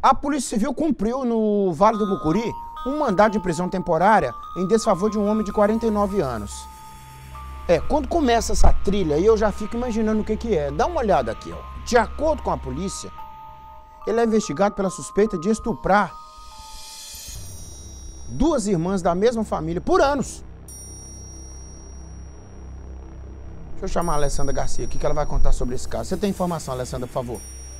A Polícia Civil cumpriu no Vale do Mucuri um mandado de prisão temporária em desfavor de um homem de 49 anos. Quando começa essa trilha, eu já fico imaginando o que é. Dá uma olhada aqui, ó. De acordo com a polícia, ele é investigado pela suspeita de estuprar duas irmãs da mesma família por anos. Deixa eu chamar a Alessandra Garcia aqui, que ela vai contar sobre esse caso. Você tem informação, Alessandra, por favor?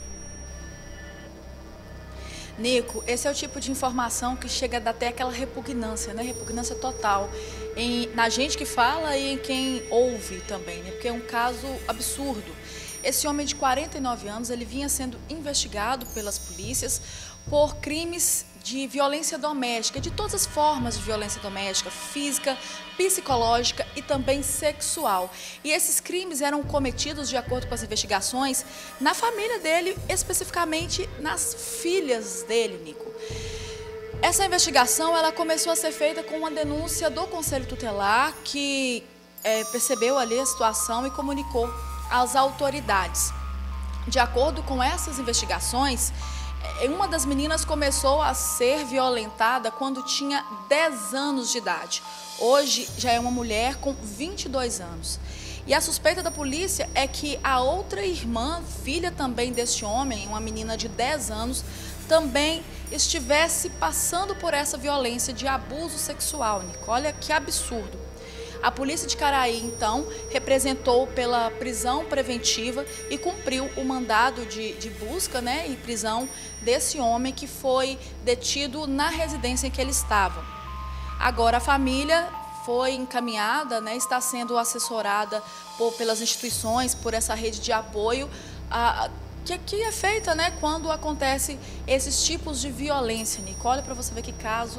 Nico, esse é o tipo de informação que chega a dar até aquela repugnância, né? Repugnância total na gente que fala e em quem ouve também, né? Porque é um caso absurdo. Esse homem de 49 anos, ele vinha sendo investigado pelas polícias por crimes de violência doméstica, de todas as formas de violência doméstica, física, psicológica e também sexual. E esses crimes eram cometidos, de acordo com as investigações, na família dele, especificamente nas filhas dele, Nico. Essa investigação, ela começou a ser feita com uma denúncia do Conselho Tutelar, que percebeu ali a situação e comunicou às autoridades. De acordo com essas investigações, uma das meninas começou a ser violentada quando tinha 10 anos de idade. Hoje já é uma mulher com 22 anos. E a suspeita da polícia é que a outra irmã, filha também deste homem, uma menina de 10 anos, também estivesse passando por essa violência de abuso sexual, Nico. Olha que absurdo. A polícia de Caraí, então, representou pela prisão preventiva e cumpriu o mandado de busca, né, e prisão desse homem que foi detido na residência em que ele estava. Agora, a família foi encaminhada, né, está sendo assessorada pelas instituições, por essa rede de apoio, que é feita, né, quando acontece esses tipos de violência, Nico. Olha para você ver que caso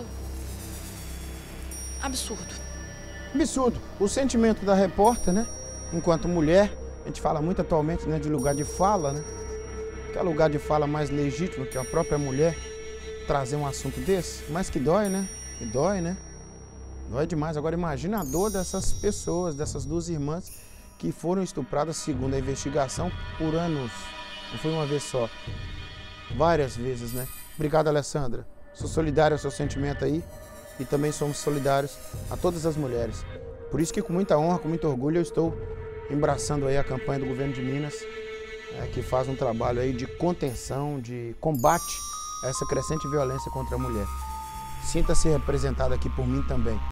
absurdo. Absurdo. O sentimento da repórter, né? Enquanto mulher, a gente fala muito atualmente, né, de lugar de fala, né? Que é lugar de fala mais legítimo que a própria mulher trazer um assunto desse, mas que dói, né? Que dói, né? Dói demais. Agora imagina a dor dessas pessoas, dessas duas irmãs que foram estupradas, segundo a investigação, por anos. Não foi uma vez só. Várias vezes, né? Obrigado, Alessandra. Sou solidário ao seu sentimento aí. E também somos solidários a todas as mulheres. Por isso que com muita honra, com muito orgulho, eu estou embraçando aí a campanha do governo de Minas, que faz um trabalho aí de contenção, de combate a essa crescente violência contra a mulher. Sinta-se representado aqui por mim também.